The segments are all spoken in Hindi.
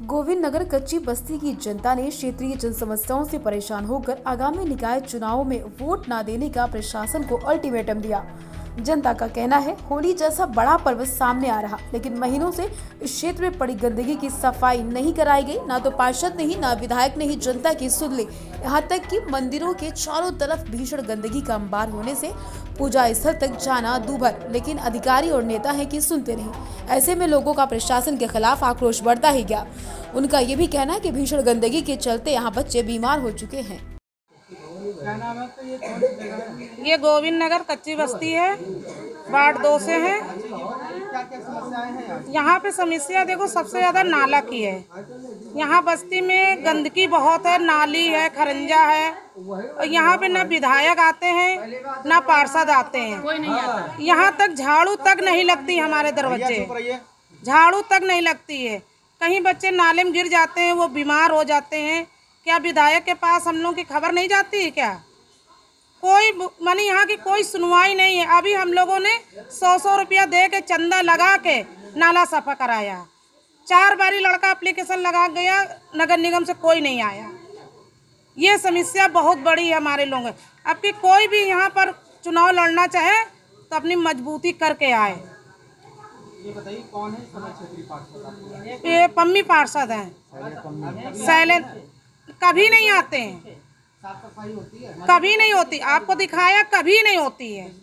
गोविंद नगर कच्ची बस्ती की जनता ने क्षेत्रीय जन समस्याओं से परेशान होकर आगामी निकाय चुनाव में वोट न देने का प्रशासन को अल्टीमेटम दिया। जनता का कहना है होली जैसा बड़ा पर्व सामने आ रहा, लेकिन महीनों से इस क्षेत्र में पड़ी गंदगी की सफाई नहीं कराई गई। ना तो पार्षद ने ही, ना विधायक ने ही जनता की सुन ली। यहाँ तक कि मंदिरों के चारों तरफ भीषण गंदगी का अंबार होने से पूजा स्थल तक जाना दूभर, लेकिन अधिकारी और नेता है कि सुनते नहीं। ऐसे में लोगों का प्रशासन के खिलाफ आक्रोश बढ़ता ही गया। उनका ये भी कहना है कि भीषण गंदगी के चलते यहाँ बच्चे बीमार हो चुके हैं। क्या नाम है? तो ये कौन सी जगह है? ये गोविंद नगर कच्ची बस्ती है, वार्ड 2 से है। क्या क्या समस्याएं हैं यहाँ पे? समस्या देखो, सबसे ज्यादा नाला की है। यहाँ बस्ती में गंदगी बहुत है, नाली है, खरंजा है। और यहाँ पे ना विधायक आते हैं, ना पार्षद आते हैं, कोई नहीं आता। यहाँ तक झाड़ू तक नहीं लगती, हमारे दरवाजे झाड़ू तक नहीं लगती है। कहीं बच्चे नाले में गिर जाते हैं, वो बीमार हो जाते हैं। क्या विधायक के पास हम लोग की खबर नहीं जाती है क्या? कोई मानी यहाँ की कोई सुनवाई नहीं है। अभी हम लोगों ने 100 रुपया दे के चंदा लगा के नाला सफा कराया। 4 बारी लड़का एप्लीकेशन लगा गया, नगर निगम से कोई नहीं आया। ये समस्या बहुत बड़ी है हमारे लोगों में। अब कि कोई भी यहाँ पर चुनाव लड़ना चाहे तो अपनी मजबूती करके आए। ये बताइए कौन है समय क्षेत्रीय पार्षद? ये पम्मी पार्षद हैं। शैलेंद्र कभी नहीं आते हैं। साफ सफाई होती है? कभी नहीं होती। आपको दिखाया, कभी नहीं होती है।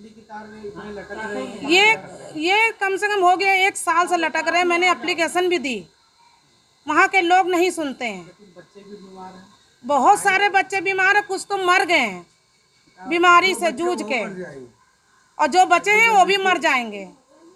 ये कम से कम हो गया 1 साल से लटक रहे हैं। मैंने एप्लीकेशन भी दी, वहाँ के लोग नहीं सुनते हैं। बच्चे भी बीमार हैं, बहुत सारे बच्चे बीमार हैं। कुछ तो मर गए हैं बीमारी से जूझ के, और जो बचे हैं वो भी मर जाएंगे।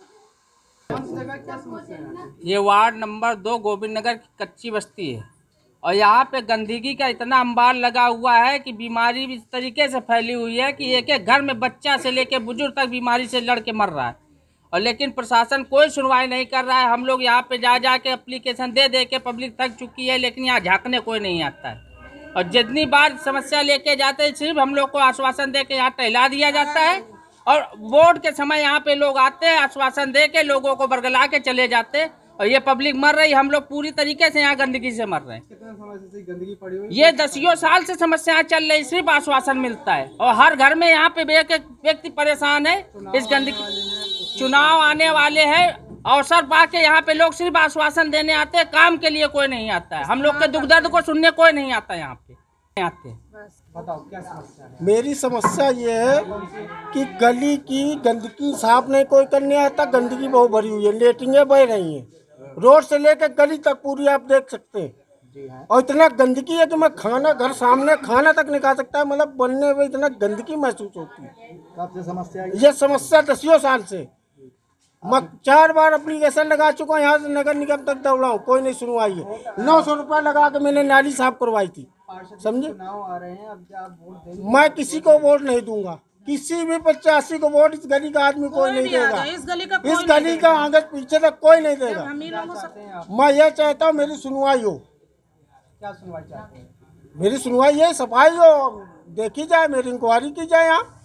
ये वार्ड नंबर 2 गोविंद नगर की कच्ची बस्ती है, और यहाँ पे गंदगी का इतना अंबार लगा हुआ है कि बीमारी इस तरीके से फैली हुई है कि एक एक घर में बच्चा से लेके बुजुर्ग तक बीमारी से लड़ के मर रहा है। और लेकिन प्रशासन कोई सुनवाई नहीं कर रहा है। हम लोग यहाँ पे जा जा के एप्लीकेशन दे दे के पब्लिक थक चुकी है, लेकिन यहाँ झाँकने कोई नहीं आता है। और जितनी बार समस्या लेके जाते हैं, सिर्फ हम लोग को आश्वासन दे के यहाँ टहला दिया जाता है। और वोट के समय यहाँ पे लोग आते हैं, आश्वासन दे के लोगों को बरगला के चले जाते हैं, और ये पब्लिक मर रही। हम लोग पूरी तरीके से यहाँ गंदगी से मर रहे हैं। कितने समय से गंदगी पड़ी हुई? ये 10 साल से समस्या चल रही, सिर्फ आश्वासन मिलता है। और हर घर में यहाँ पे एक एक व्यक्ति परेशान है इस गंदगी। चुनाव आने वाले हैं, अवसर पा के यहाँ पे लोग सिर्फ आश्वासन देने आते हैं, काम के लिए कोई नहीं आता है। हम लोग के दुख दर्द को सुनने कोई नहीं आता यहाँ पे आते। बताओ क्या समस्या है? मेरी समस्या ये है कि गली की गंदगी साफ नहीं कोई करने आता। गंदगी बहुत भरी हुई है, लेटरिंगें बह रही हैं, रोड से लेकर गली तक पूरी आप देख सकते हैं। और इतना गंदगी है कि मैं खाना घर सामने खाना तक नहीं खा सकता है। मतलब बनने में इतना गंदगी महसूस होती है। कब से समस्या? ये समस्या 10 साल से। मैं 4 बार एप्लीकेशन लगा चुका हूँ, यहाँ से नगर निगम तक दौड़ा हूँ, कोई नहीं सुनवाई है। 900 रुपया लगा के मैंने नाली साफ करवाई थी, समझे। आ रहे हैं, अब क्या वोट देंगे? मैं किसी को वोट नहीं दूंगा, किसी भी 85 को वोट। इस गली का आदमी कोई नहीं देगा, इस गली का आगे पीछे तक कोई नहीं देगा। मैं ये चाहता हूँ मेरी सुनवाई हो। क्या सुनवाई चाहते हैं? मेरी सुनवाई है, सफाई हो, देखी जाए, मेरी इंक्वायरी की जाए यहाँ।